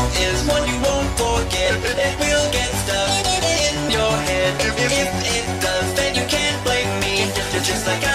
is one you won't forget. It will get stuck in your head. If it does, then you can't blame me. Just like I